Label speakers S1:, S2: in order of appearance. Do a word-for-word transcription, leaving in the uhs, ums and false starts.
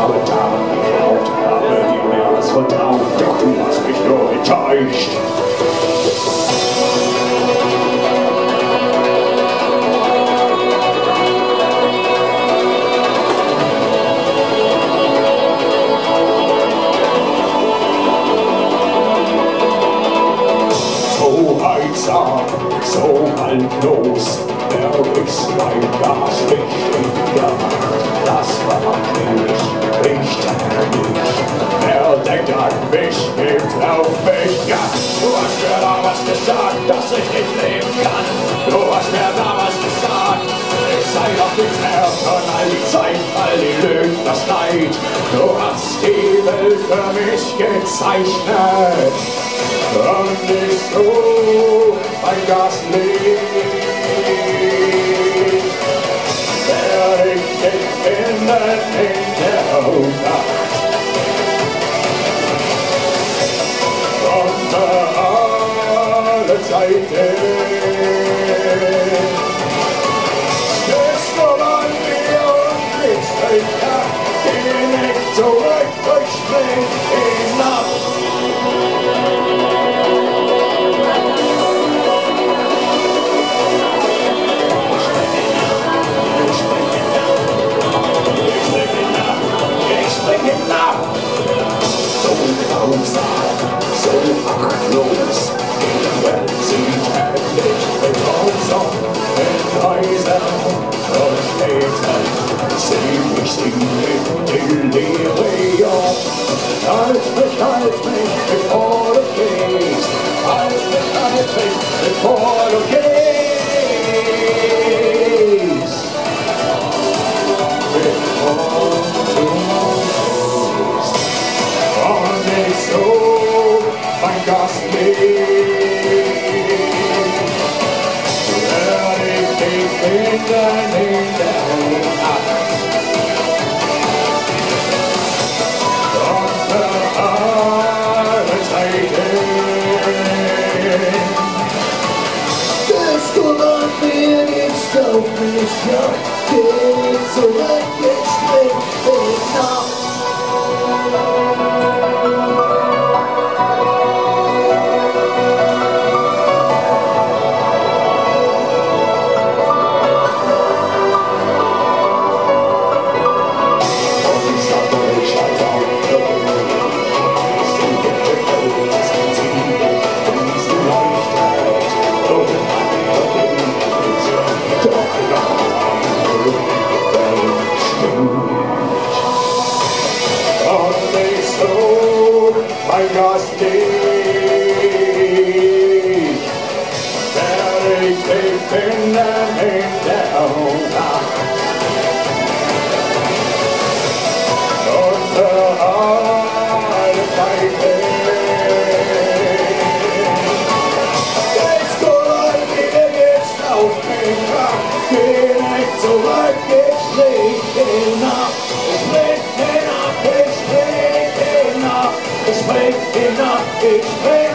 S1: habe Taten geglaubt, habe dir mir alles vertraut, doch du hast mich nur enttäuscht. So haltlos, der ist mein Gas nicht in der Macht. Das war nicht, ich denke nicht. Wer denkt an mich, gibt auf mich. Ja, du hast mir damals gesagt, dass ich nicht leben kann. Du hast mir damals gesagt, ich sei doch nichts mehr von all die Zeit, all die Lügen, das Leid. Du hast die Welt für mich gezeichnet. Und ich so mein Gas liegt, werde ich dich finden in der Nacht. Und für alle Zeiten stehst du bei mir und kriegst mich ab, geh nicht zurück, ich spring hinab. So achtlos, wenn sie täglich mit uns auf den Häusern verstehen, seh ich sie in Delirium. Halt mich, halt mich, bevor du gehst, halt mich, halt mich, bevor du gehst. Bevor du gehst. Und ich so mein Gas liegt, werde ich dich finden in der Nacht. Und für alle Zeiten bist du an mir, gibst auf mich, ja, geh nicht zurück, ich spring hinab. Mein Gas liegt, werde ich dich finden in der Nacht. Und für alle Zeiten gehst du an mir, gehst auf mich ab. Geh nicht zurück, ich leg hinab, ich leg hinab, ich leg hinab. Ich spring hinab, ich spring